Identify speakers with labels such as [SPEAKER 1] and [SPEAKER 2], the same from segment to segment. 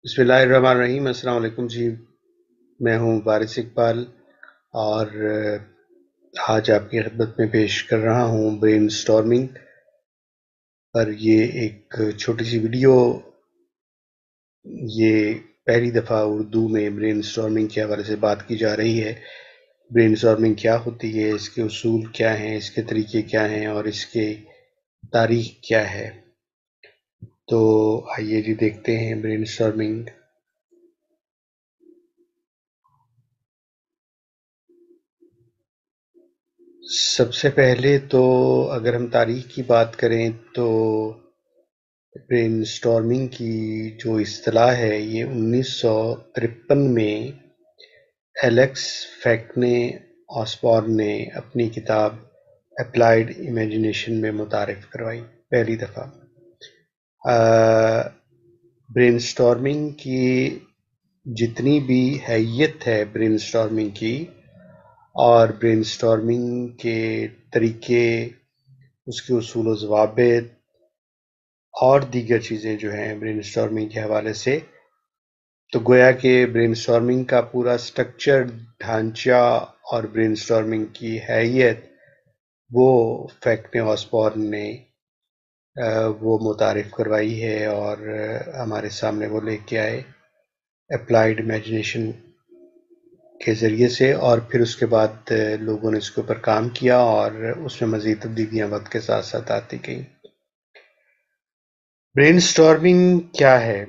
[SPEAKER 1] بسم اللہ الرحمن الرحیم۔ السلام علیکم جی، میں ہوں وارث اقبال اور آج آپ کی خدمت میں پیش کر رہا ہوں برین سٹارمنگ پر یہ ایک چھوٹی سی ویڈیو۔ یہ پہلی دفعہ اردو میں برین سٹارمنگ کے حوالے سے بات کی جا رہی ہے۔ برین سٹارمنگ کیا ہوتی ہے، اس کے اصول کیا ہیں، اس کے طریقے کیا ہیں اور اس کے تاریخ کیا ہے، تو آئیے جی دیکھتے ہیں برین سٹارمنگ۔ سب سے پہلے تو اگر ہم تاریخ کی بات کریں تو برین سٹارمنگ کی جو اصطلاح ہے یہ 1953 میں ایلیکس فیکنے آسبورن نے اپنی کتاب اپلائیڈ امیجینیشن میں متعارف کروائی پہلی دفعہ۔ برین سٹارمنگ کی جتنی بھی حیت ہے برین سٹارمنگ کی اور برین سٹارمنگ کے طریقے، اس کے اصول و ضوابط اور دیگر چیزیں جو ہیں برین سٹارمنگ کے حوالے سے، تو گویا کہ برین سٹارمنگ کا پورا سٹرکچر، ڈھانچہ اور برین سٹارمنگ کی حیت وہ فیکنے آسبورن نے وہ متعارف کروائی ہے اور ہمارے سامنے وہ لے کے آئے اپلائیڈ امیجینیشن کے ذریعے سے، اور پھر اس کے بعد لوگوں نے اس کے اوپر کام کیا اور اس میں مزید تبدیلیاں وقت کے ساتھ ساتھ آتی گئیں۔ برین سٹارمنگ کیا ہے؟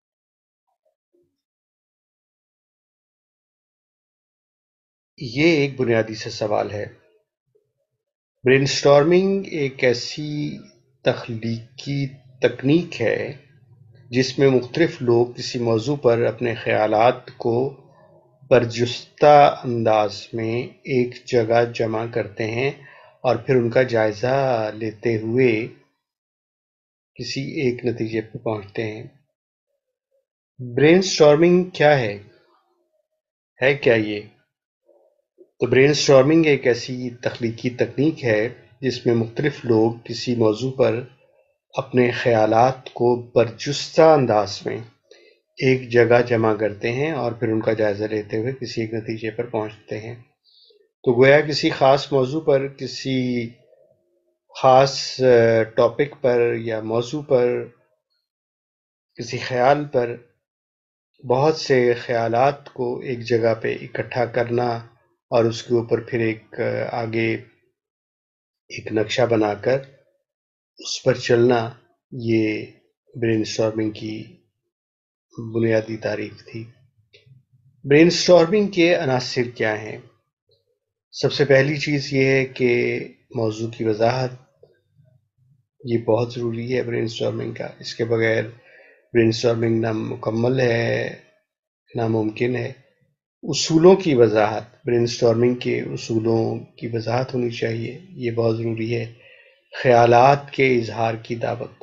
[SPEAKER 1] یہ ایک بنیادی سے سوال ہے۔ برین سٹارمنگ ایک ایسی تخلیقی تکنیک ہے جس میں مختلف لوگ کسی موضوع پر اپنے خیالات کو برجستہ انداز میں ایک جگہ جمع کرتے ہیں اور پھر ان کا جائزہ لیتے ہوئے کسی ایک نتیجے پر پہنچتے ہیں۔ برین سٹارمنگ کیا ہے کیا یہ؟ تو برین سٹارمنگ ایک ایسی تخلیقی تکنیک ہے جس میں مختلف لوگ کسی موضوع پر اپنے خیالات کو برجستہ انداز میں ایک جگہ جمع کرتے ہیں اور پھر ان کا جائزہ لیتے ہوئے کسی ایک نتیجے پر پہنچتے ہیں۔ تو گویا کسی خاص موضوع پر، کسی خاص ٹاپک پر یا موضوع پر، کسی خیال پر بہت سے خیالات کو ایک جگہ پہ اکٹھا کرنا اور اس کے اوپر پھر آگے ایک نقشہ بنا کر اس پر چلنا، یہ برین سٹارمنگ کی بنیادی تعریف تھی۔ برین سٹارمنگ کے عناصر کیا ہیں؟ سب سے پہلی چیز یہ ہے کہ موضوع کی وضاحت، یہ بہت ضروری ہے برین سٹارمنگ کا۔ اس کے بغیر برین سٹارمنگ نہ مکمل ہے، ناممکن ہے۔ اصولوں کی وضاحت، برین سٹارمنگ کے اصولوں کی وضاحت ہونی چاہیے، یہ بہت ضروری ہے۔ خیالات کے اظہار کی دعوت،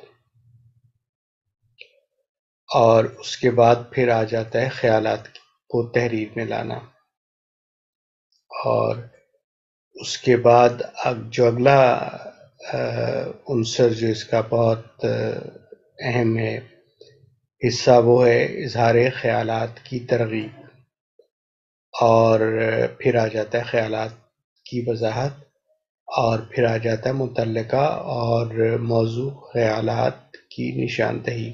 [SPEAKER 1] اور اس کے بعد پھر آ جاتا ہے خیالات کو تحریر میں لانا، اور اس کے بعد جو اگلا عنصر جو اس کا بہت اہم ہے حصہ، وہ ہے اظہار خیالات کی ترغیب، اور پھر آ جاتا ہے خیالات کی وضاحت، اور پھر آ جاتا ہے متعلقہ اور موضوع خیالات کی نشاندہی،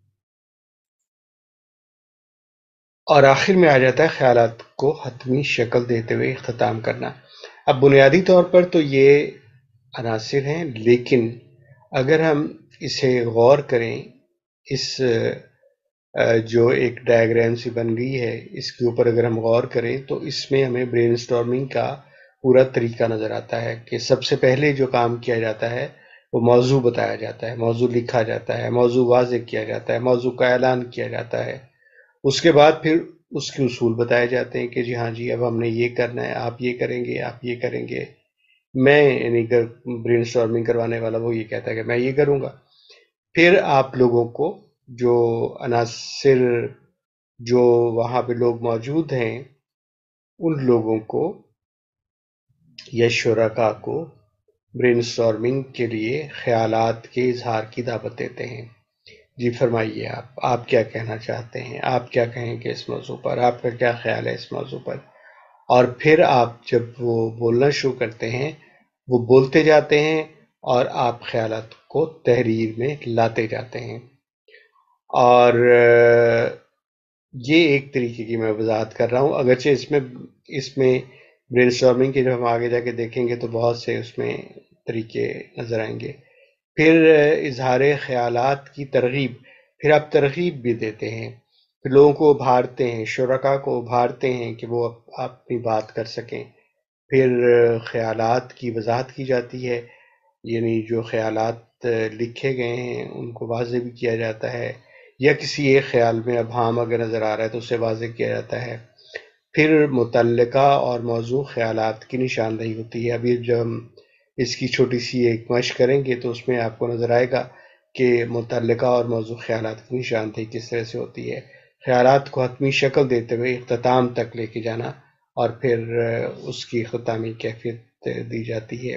[SPEAKER 1] اور آخر میں آ جاتا ہے خیالات کو حتمی شکل دیتے ہوئے اختتام کرنا۔ اب بنیادی طور پر تو یہ عناصر ہیں، لیکن اگر ہم اسے غور کریں، اس جو ایک ڈائیگرام سی بن گئی ہے اس کے اوپر اگر ہم غور کریں تو اس میں ہمیں برین سٹارمنگ کا پورا طریقہ نظر آتا ہے کہ سب سے پہلے جو کام کیا جاتا ہے وہ موضوع بتایا جاتا ہے، موضوع لکھا جاتا ہے، موضوع واضح کیا جاتا ہے، موضوع کا اعلان کیا جاتا ہے۔ اس کے بعد پھر اس کے اصول بتائے جاتے ہیں کہ جی ہاں جی اب ہم نے یہ کرنا ہے، آپ یہ کریں گے، آپ یہ کریں گے۔ میں یعنی برین سٹارمنگ کروانے والا وہ یہ کہتا ہے کہ میں یہ کروں گا۔ پھر آپ لوگوں کو جو عناصر، جو وہاں پہ لوگ موجود ہیں، ان لوگوں کو یا شرکاء کو برین سٹارمنگ کے لیے خیالات کے اظہار کی دعوت دیتے ہیں۔ جی فرمائیے، آپ کیا کہنا چاہتے ہیں، آپ کیا کہیں گے اس موضوع پر، آپ کا کیا خیال ہے اس موضوع پر؟ اور پھر آپ جب وہ بولنا شروع کرتے ہیں، وہ بولتے جاتے ہیں اور آپ خیالات کو تحریر میں لاتے جاتے ہیں۔ اور یہ ایک طریقے کی میں وضاحت کر رہا ہوں، اگرچہ اس میں برین اسٹارمنگ کے جب ہم آگے جا کے دیکھیں گے تو بہت سے اس میں طریقے نظر آئیں گے۔ پھر اظہار خیالات کی ترغیب، پھر آپ ترغیب بھی دیتے ہیں، پھر لوگوں کو ابھارتے ہیں، شرکاء کو ابھارتے ہیں کہ وہ اپنی بات کر سکیں۔ پھر خیالات کی وضاحت کی جاتی ہے، یعنی جو خیالات لکھے گئے ہیں ان کو واضح بھی کیا جاتا ہے، یا کسی ایک خیال میں ابہام اگر نظر آ رہا ہے تو اسے واضح کیا جاتا ہے۔ پھر متعلقہ اور موضوع خیالات کی نشاندہی ہوتی ہے۔ ابھی جب ہم اس کی چھوٹی سی ایک مشق کریں گے تو اس میں آپ کو نظر آئے گا کہ متعلقہ اور موضوع خیالات کی نشاندہی کس طرح سے ہوتی ہے۔ خیالات کو حتمی شکل دیتے ہوئے اختتام تک لے کے جانا، اور پھر اس کی اختتامی کیفیت دی جاتی ہے۔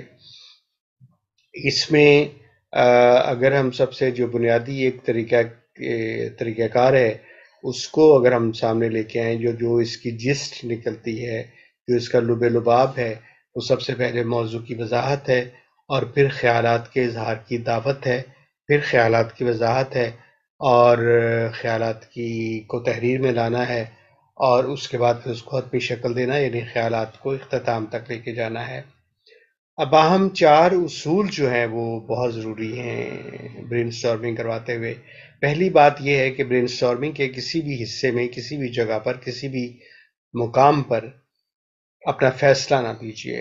[SPEAKER 1] اس میں اگر ہم سب سے جو بنیادی ایک طریقہ کار ہے اس کو اگر ہم سامنے لے کے آئیں، جو اس کی جسٹ نکلتی ہے، جو اس کا لب لباب ہے، وہ سب سے پہلے موضوع کی وضاحت ہے، اور پھر خیالات کے اظہار کی دعوت ہے، پھر خیالات کی وضاحت ہے، اور خیالات کو تحریر میں لانا ہے، اور اس کے بعد پھر اس کو حتمی شکل دینا، یعنی خیالات کو اختتام تک لے کے جانا ہے۔ اب اہم چار اصول جو ہیں وہ بہت ضروری ہیں برین سٹارمنگ کرواتے ہوئے۔ پہلی بات یہ ہے کہ برین سٹارمنگ کے کسی بھی حصے میں، کسی بھی جگہ پر، کسی بھی مقام پر اپنا فیصلہ نہ دیجیے،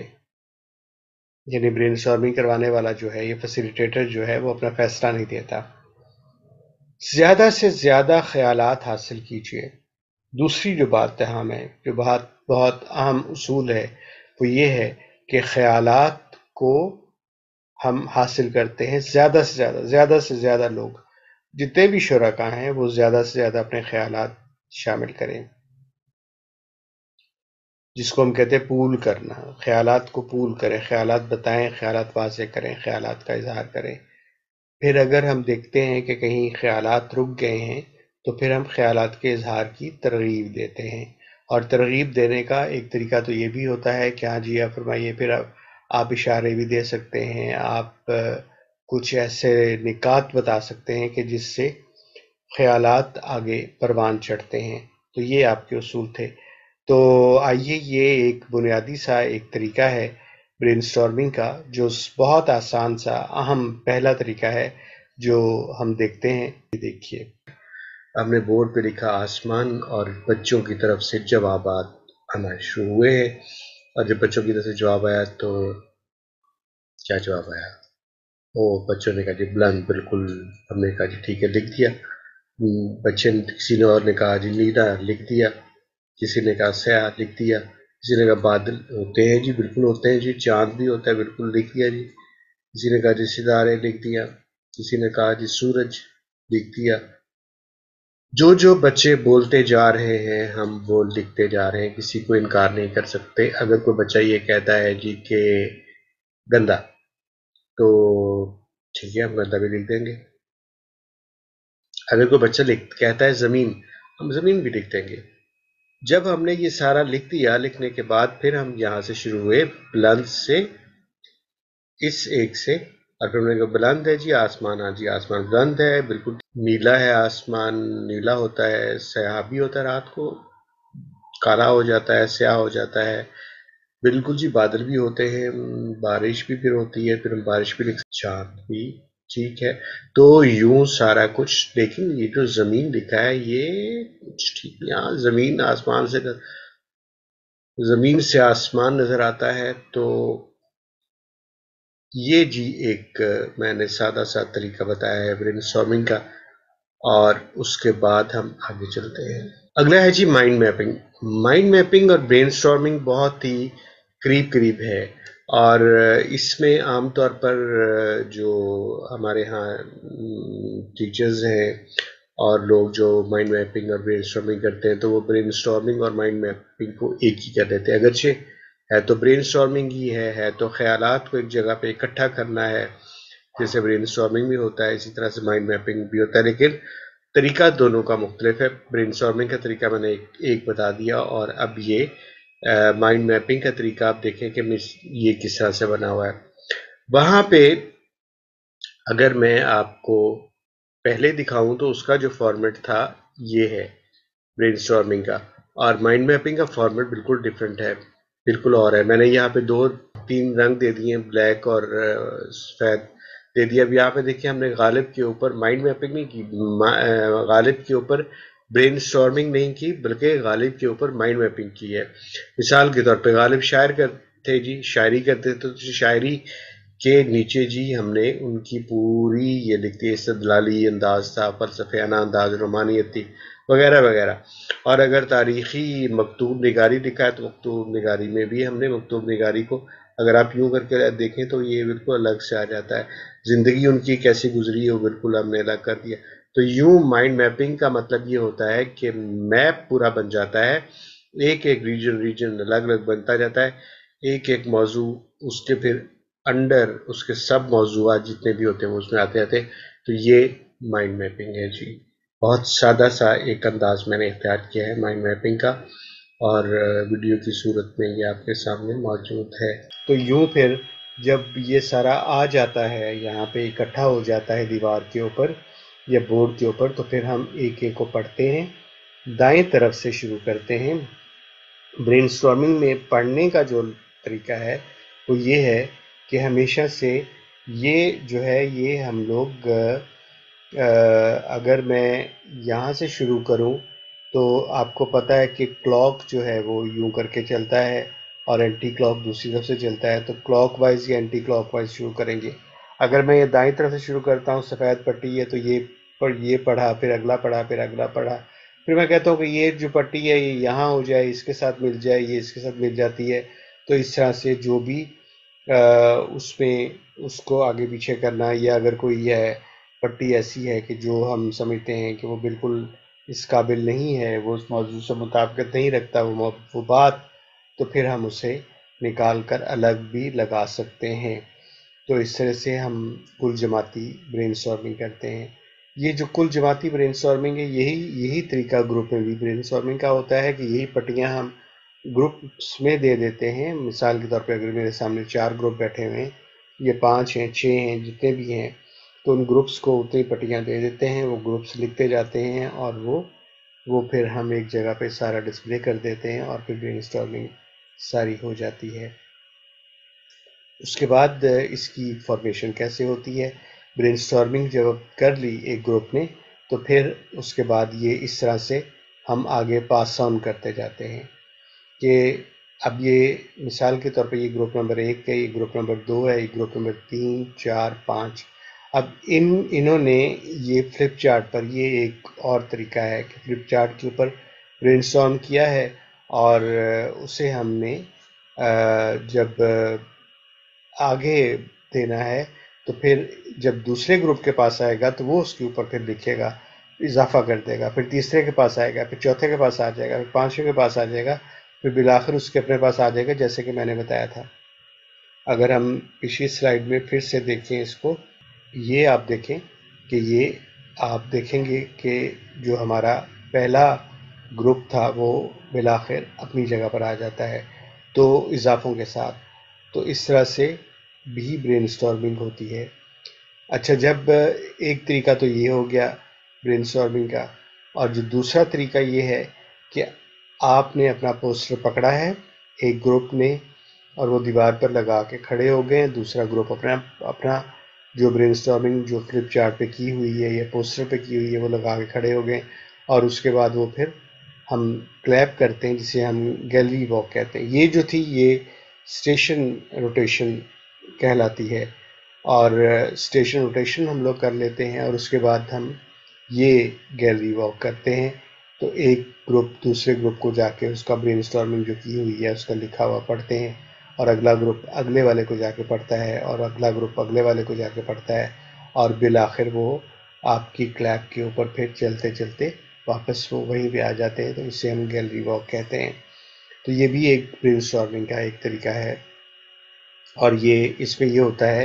[SPEAKER 1] یعنی برین سٹارمنگ کروانے والا جو ہے، یہ فیسیلیٹیٹر جو ہے، وہ اپنا فیصلہ نہیں دیتا۔ زیادہ سے زیادہ خیالات حاصل کیجیے۔ دوسری جو بات اہم ہے، جو بہت بہت اہم اصول ہے، وہ یہ ہے کہ خیالات کو ہم حاصل کرتے ہیں زیادہ سے زیادہ لوگ، جتنے بھی شرکاء ہیں وہ زیادہ سے زیادہ اپنے خیالات شامل کریں، جس کو ہم کہتے ہیں پول کرنا۔ خیالات کو پول کریں، خیالات بتائیں، خیالات واضح کریں، خیالات کا اظہار کریں۔ پھر اگر ہم دیکھتے ہیں کہ کہیں خیالات رک گئے ہیں تو پھر ہم خیالات کے اظہار کی ترغیب دیتے ہیں، اور ترغیب دینے کا ایک طریقہ تو یہ بھی ہوتا ہے کہ ہاں جی آپ فرمائیے، پھر آپ اشارے بھی دے سکتے ہیں، آپ کچھ ایسے نکات بتا سکتے ہیں کہ جس سے خیالات آگے پروان چڑھتے ہیں۔ تو یہ آپ کے اصول تھے۔ تو آئیے، یہ ایک بنیادی سا ایک طریقہ ہے برین سٹارمنگ کا، جو بہت آسان سا اہم پہلا طریقہ ہے جو ہم دیکھتے ہیں۔ دیکھیے، ہم نے بورڈ پہ لکھا آسمان، اور بچوں کی طرف سے جوابات آنا شروع ہوئے ہیں، اور جب بچوں کی طرف سے جواب آیا تو کیا جواب آیا؟ بچوں نے کہا جی بلند، بالکل۔ ہم نے کہا جی ٹھیک ہے، لکھ دیا۔ کسی نے اور نے کہا جی نیلا، لکھ دیا۔ کسی نے کہا سیاہ، لکھ دیا۔ کسی نے کہا بادل ہوتے ہیں جی، بالکل ہوتے ہیں جی۔ چاند بھی ہوتا ہے، بالکل، لکھ دیا جی۔ کسی نے کہا جی ستارے، لکھ دیا۔ کسی نے کہا جی سورج، لکھ دیا۔ جو بچے بولتے جا رہے ہیں ہم وہ لکھتے جا رہے ہیں، کسی کو انکار نہیں کر سکتے۔ اگر کوئی بچہ یہ کہتا ہے جی کہ گندا، تو ٹھیک ہے، ہم گندا بھی لکھ دیں گے۔ اگر کوئی بچہ کہتا ہے زمین، ہم زمین بھی لکھ دیں گے۔ جب ہم نے یہ سارا لکھ دیا، لکھنے کے بعد پھر ہم یہاں سے شروع ہوئے بلند سے، اس ایک سے، اور پھر ہم نے کہا بلند ہے جی آسمان، ہاں جی آسمان بلند ہے، بالکل۔ نیلا ہے آسمان، نیلا ہوتا ہے، سیاہ بھی ہوتا ہے، رات کو کالا ہو جاتا ہے، سیاہ ہو جاتا ہے، بالکل جی۔ بادل بھی ہوتے ہیں، بارش بھی پھر ہوتی ہے، پھر ہم بارش بھی لکھ سکتے، چاند بھی، ٹھیک ہے۔ تو یوں سارا کچھ، لیکن یہ جو زمین لکھا ہے یہ کچھ ٹھیک نہیں۔ یہاں زمین زمین سے آسمان نظر آتا ہے، تو یہ جی ایک میں نے سادہ سا طریقہ بتایا ہے برین اسٹارمنگ کا، اور اس کے بعد ہم آگے چلتے ہیں۔ اگلا ہے جی مائنڈ میپنگ۔ مائنڈ میپنگ اور برین اسٹارمنگ بہت ہی قریب ہے، اور اس میں عام طور پر جو ہمارے ہاں ٹیچرز ہیں اور لوگ جو مائنڈ میپنگ اور برین اسٹارمنگ کرتے ہیں، تو وہ برین اسٹارمنگ اور مائنڈ میپنگ کو ایک ہی کر دیتے ہیں، اگرچہ ہے تو برین اسٹارمنگ ہی ہے تو خیالات کو ایک جگہ پہ اکٹھا کرنا ہے، جیسے برین اسٹارمنگ بھی ہوتا ہے اسی طرح سے مائنڈ میپنگ بھی ہوتا ہے، لیکن طریقہ دونوں کا مختلف ہے۔ برین اسٹارمنگ کا طریقہ میں نے ایک بتا دیا، اور اب یہ مائنڈ میپنگ کا طریقہ آپ دیکھیں کہ یہ کس طرح سے بنا ہوا ہے۔ وہاں پہ اگر میں آپ کو پہلے دکھاؤں تو اس کا جو فارمیٹ تھا یہ ہے برین اسٹارمنگ کا، اور مائنڈ میپنگ کا فارمیٹ بالکل ڈفرینٹ ہے، بالکل اور ہے۔ میں نے یہاں پہ 2-3 رنگ دے دیے، بلیک اور سفید دے دیا۔ اب یہاں پہ دیکھیں ہم نے غالب کے اوپر مائنڈ میپنگ نہیں کی، غالب کے اوپر برین اسٹارمنگ نہیں کی، بلکہ غالب کے اوپر مائنڈ میپنگ کی ہے۔ مثال کے طور پہ غالب شاعر تھے جی، شاعری کرتے تھے، تو شاعری کے نیچے جی ہم نے ان کی پوری یہ لکھتی ہے، استدلالی انداز تھا، فلسفیانہ انداز، رومانیت تھی، وغیرہ وغیرہ۔ اور اگر تاریخی مکتوب نگاری لکھا ہے تو مکتوب نگاری میں بھی ہم نے مکتوب نگاری کو اگر آپ یوں کر کے دیکھیں تو یہ بالکل الگ سے آ جاتا ہے، زندگی ان کی کیسی گزری ہے وہ بالکل ہم نے الگ کر دیا۔ تو یوں مائنڈ میپنگ کا مطلب یہ ہوتا ہے کہ میپ پورا بن جاتا ہے، ایک ایک ریجن الگ الگ بنتا جاتا ہے، ایک ایک موضوع اس کے پھر انڈر اس کے سب موضوعات جتنے بھی ہوتے ہیں وہ اس میں آتے آتے، تو یہ مائنڈ میپنگ ہے جی۔ بہت سادہ سا ایک انداز میں نے اختیار کیا ہے مائنڈ میپنگ کا، اور ویڈیو کی صورت میں یہ آپ کے سامنے موجود ہے۔ تو یوں پھر جب یہ سارا آ جاتا ہے یہاں پہ اکٹھا ہو جاتا ہے دیوار کے اوپر یا بورڈ کے اوپر، تو پھر ہم ایک ایک کو پڑھتے ہیں، دائیں طرف سے شروع کرتے ہیں۔ برین اسٹارمنگ میں پڑھنے کا جو طریقہ ہے وہ یہ ہے کہ ہمیشہ سے یہ جو ہے یہ ہم لوگ اگر میں یہاں سے شروع کروں تو آپ کو پتہ ہے کہ کلاک جو ہے وہ یوں کر کے چلتا ہے اور اینٹی کلاک دوسری طرف سے چلتا ہے، تو کلاک وائز یا اینٹی کلاک وائز شروع کریں گے۔ اگر میں یہ دائیں طرف سے شروع کرتا ہوں، سفید پٹی ہے تو یہ پڑھا، پھر اگلا پڑھا، پھر اگلا پڑھا، پھر میں کہتا ہوں کہ یہ جو پٹی ہے یہ یہاں ہو جائے، اس کے ساتھ مل جائے، یہ اس کے ساتھ مل جاتی ہے، تو اس طرح سے جو بھی اس میں اس کو آگے پیچھے کرنا، یا اگر کوئی ہے پٹی ایسی ہے کہ جو ہم سمجھتے ہیں کہ وہ بالکل اس قابل نہیں ہے، وہ اس موضوع سے مطابقت نہیں رکھتا وہ بات، تو پھر ہم اسے نکال کر الگ بھی لگا سکتے ہیں۔ تو اس طرح سے ہم کل جماعتی برین اسٹارمنگ کرتے ہیں۔ یہ جو کل جماعتی برین اسٹارمنگ ہے یہی طریقہ گروپ میں بھی برین اسٹارمنگ کا ہوتا ہے کہ یہی پٹیاں ہم گروپس میں دے دیتے ہیں۔ مثال کے طور پہ اگر میرے سامنے 4 گروپ بیٹھے ہوئے ہیں، یہ 5 ہیں، 6 ہیں، جتنے بھی ہیں، تو ان گروپس کو اتنی پٹیاں دے دیتے ہیں، وہ گروپس لکھتے جاتے ہیں، اور وہ پھر ہم ایک جگہ پہ سارا ڈسپلے کر دیتے ہیں، اور پھر برین اسٹارمنگ ساری ہو جاتی ہے۔ اس کے بعد اس کی فارمیشن کیسے ہوتی ہے؟ برین اسٹارمنگ جب کر لی ایک گروپ نے تو پھر اس کے بعد یہ اس طرح سے ہم آگے پاس آن کرتے جاتے ہیں کہ اب یہ مثال کے طور پہ یہ گروپ نمبر 1 ہے، یہ گروپ نمبر 2 ہے، یہ گروپ نمبر 3، 4، 5۔ اب انہوں نے یہ فلپ چارٹ پر، یہ ایک اور طریقہ ہے کہ فلپ چارٹ کے اوپر برین اسٹارم کیا ہے، اور اسے ہم نے جب آگے دینا ہے تو پھر جب دوسرے گروپ کے پاس آئے گا تو وہ اس کے اوپر پھر لکھے گا، اضافہ کر دے گا، پھر تیسرے کے پاس آئے گا، پھر چوتھے کے پاس آ جائے گا، پھر پانچویں کے پاس آ جائے گا، پھر بالآخر اس کے اپنے پاس آ جائے گا، جیسے کہ میں نے بتایا تھا۔ اگر ہم پچھلی سلائیڈ میں پھر سے دیکھیں اس کو، یہ آپ دیکھیں کہ یہ آپ دیکھیں گے کہ جو ہمارا پہلا گروپ تھا وہ بالآخر اپنی جگہ پر آ جاتا ہے، تو اضافوں کے ساتھ۔ تو اس طرح سے بھی برین اسٹارمنگ ہوتی ہے۔ اچھا، جب ایک طریقہ تو یہ ہو گیا برین اسٹارمنگ کا، اور جو دوسرا طریقہ یہ ہے کہ آپ نے اپنا پوسٹر پکڑا ہے ایک گروپ نے، اور وہ دیوار پر لگا کے کھڑے ہو گئے، دوسرا گروپ اپنا جو برین اسٹارمنگ جو فلپ چارٹ پہ کی ہوئی ہے یا پوسٹر پہ کی ہوئی ہے وہ لگا کے کھڑے ہو گئے، اور اس کے بعد وہ پھر ہم کلیپ کرتے ہیں، جسے ہم گیلری واک کہتے ہیں۔ یہ جو تھی یہ اسٹیشن روٹیشن کہلاتی ہے، اور اسٹیشن روٹیشن ہم لوگ کر لیتے ہیں، اور اس کے بعد ہم یہ گیلری واک کرتے ہیں، تو ایک گروپ دوسرے گروپ کو جا کے اس کا برین اسٹارمنگ جو کی ہوئی ہے اس کا لکھا ہوا پڑھتے ہیں، اور اگلا گروپ اگلے والے کو جا کے پڑھتا ہے، اور اگلا گروپ اگلے والے کو جا کے پڑھتا ہے، اور بالآخر وہ آپ کی کلیپ کے اوپر پھر چلتے چلتے واپس وہ وہیں پہ آ جاتے ہیں، تو اسے ہم گیلری واک کہتے ہیں۔ تو یہ بھی ایک برین اسٹارمنگ کا ایک طریقہ ہے، اور یہ اس میں یہ ہوتا ہے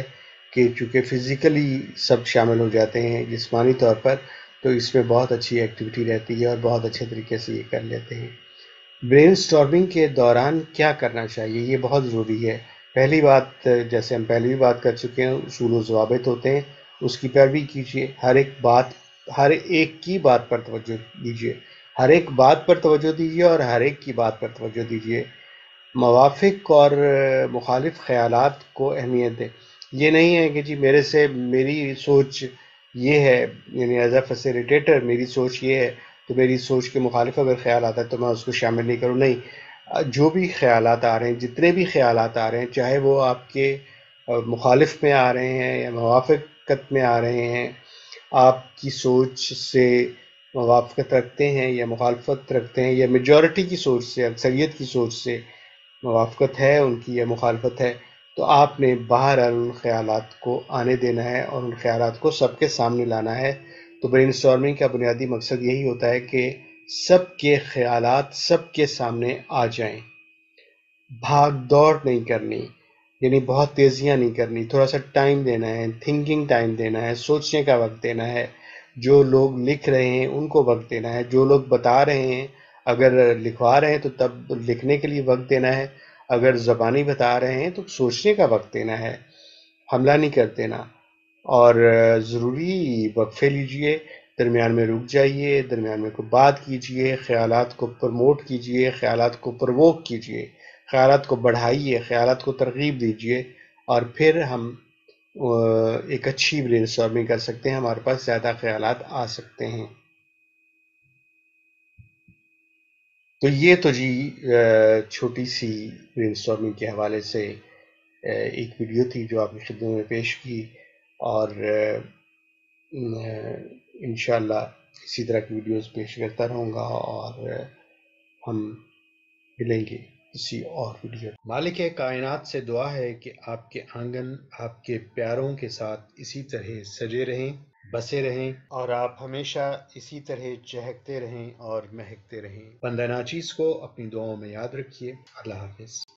[SPEAKER 1] کہ چونکہ فزیکلی سب شامل ہو جاتے ہیں جسمانی طور پر، تو اس میں بہت اچھی ایکٹیویٹی رہتی ہے اور بہت اچھے طریقے سے یہ کر لیتے ہیں۔ برین سٹارمنگ کے دوران کیا کرنا چاہیے، یہ بہت ضروری ہے۔ پہلی بات، جیسے ہم پہلے بھی بات کر چکے ہیں، اصول و ضوابط ہوتے ہیں، اس کی پیروی کیجیے۔ ہر ایک کی بات پر توجہ دیجیے، ہر ایک بات پر توجہ دیجیے اور ہر ایک کی بات پر توجہ دیجیے۔ موافق اور مخالف خیالات کو اہمیت دیں۔ یہ نہیں ہے کہ جی میری سوچ یہ ہے، یعنی ایز اے فیسیلیٹیٹر میری سوچ یہ ہے، تو میری سوچ کے مخالف اگر خیال آتا ہے تو میں اس کو شامل نہیں کروں۔ نہیں، جو بھی خیالات آ رہے ہیں، جتنے بھی خیالات آ رہے ہیں، چاہے وہ آپ کے مخالف میں آ رہے ہیں یا موافقت میں آ رہے ہیں، آپ کی سوچ سے موافقت رکھتے ہیں یا مخالفت رکھتے ہیں، یا میجورٹی کی سوچ سے، اکثریت کی سوچ سے موافقت ہے ان کی یا مخالفت ہے، تو آپ نے باہر ان خیالات کو آنے دینا ہے اور ان خیالات کو سب کے سامنے لانا ہے۔ تو برین سٹارمنگ کا بنیادی مقصد یہی ہوتا ہے کہ سب کے خیالات سب کے سامنے آ جائیں۔ بھاگ دوڑ نہیں کرنی، یعنی بہت تیزیاں نہیں کرنی، تھوڑا سا ٹائم دینا ہے، تھنکنگ ٹائم دینا ہے، سوچنے کا وقت دینا ہے۔ جو لوگ لکھ رہے ہیں ان کو وقت دینا ہے، جو لوگ بتا رہے ہیں اگر لکھوا رہے ہیں تو تب لکھنے کے لیے وقت دینا ہے، اگر زبانی بتا رہے ہیں تو سوچنے کا وقت دینا ہے، حملہ نہیں کر دینا۔ اور ضروری وقفے لیجئے، درمیان میں رک جائیے، درمیان میں کوئی بات کیجئے، خیالات کو پروموٹ کیجئے، خیالات کو پرووک کیجئے، خیالات کو بڑھائیے، خیالات کو ترغیب دیجئے، اور پھر ہم ایک اچھی برین سٹارمنگ کر سکتے ہیں، ہمارے پاس زیادہ خیالات آ سکتے ہیں۔ تو یہ تو جی چھوٹی سی برین سٹارمنگ کے حوالے سے ایک ویڈیو تھی جو آپ کی خدمت میں پیش کی، اور انشاءاللہ اسی طرح کی ویڈیوز پیش کرتا رہوں گا، اور ہم ملیں گے کسی اور ویڈیو۔ مالک کائنات سے دعا ہے کہ آپ کے آنگن آپ کے پیاروں کے ساتھ اسی طرح سجے رہیں، بسے رہیں، اور آپ ہمیشہ اسی طرح چہکتے رہیں اور مہکتے رہیں۔ بندہ ناچیز کو اپنی دعاؤں میں یاد رکھیے۔ اللہ حافظ۔